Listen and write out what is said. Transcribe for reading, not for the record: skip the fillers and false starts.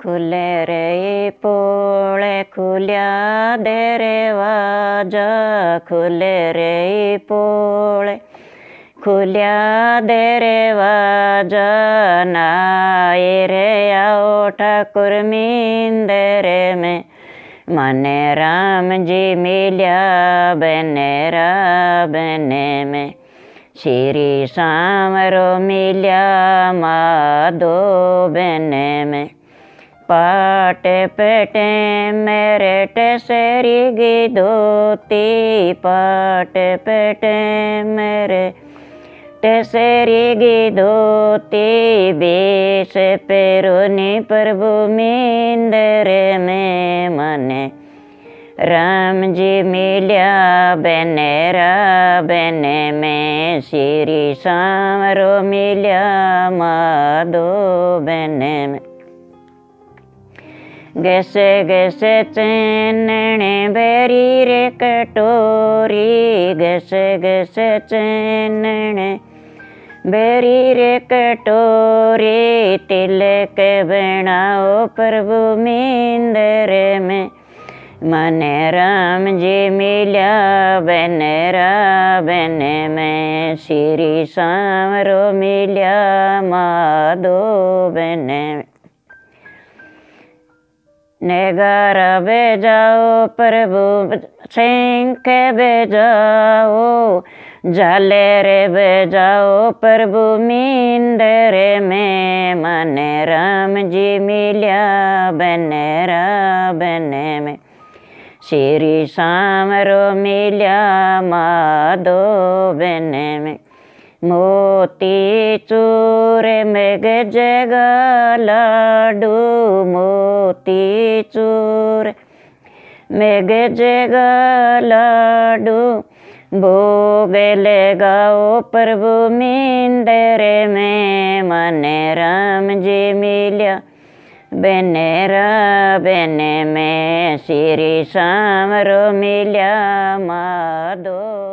खुले रे पोळे खुल्या दरवाजा खुले रे पोळे खुल्या दरवाजा नाए रे आओ ठाकुर मिंदर में मने राम जी मिल्या बनेरा बने में श्री सामरो मिल्या माधो बने में पाट पेटे मेरे टेसरी गी धोती पाट पेटे मेरे टेसरी गी धोती बेस पेरोनी प्रभु मिंदर में मने राम जी मिल्या बनेरा बने में श्री सामरो मिल्या माधो बने में गैसे गैसे चैनने बेरी रे कटोरी गैसे गैसे चैनने बेरी रे कटोरी तिलक बनाओ प्रभु मिंदर में मने राम जी मिल्या बनेरा बने में श्री सामरो मिल्या माधो बने में नगारा बजाओ प्रभु शंख बजाओ झालर बजाओ प्रभु मिंदर में मने राम जी मिल्या बनेरा बने में श्री सामरो मिल्या माधो बने में मोती चूर में गजगा लाडू मोती चूर में गजगा लाडू भोग लगाओ प्रभु मिंदर में मने राम जी मिल्या बनेरा बने में श्री सामरो मिल्या माधो।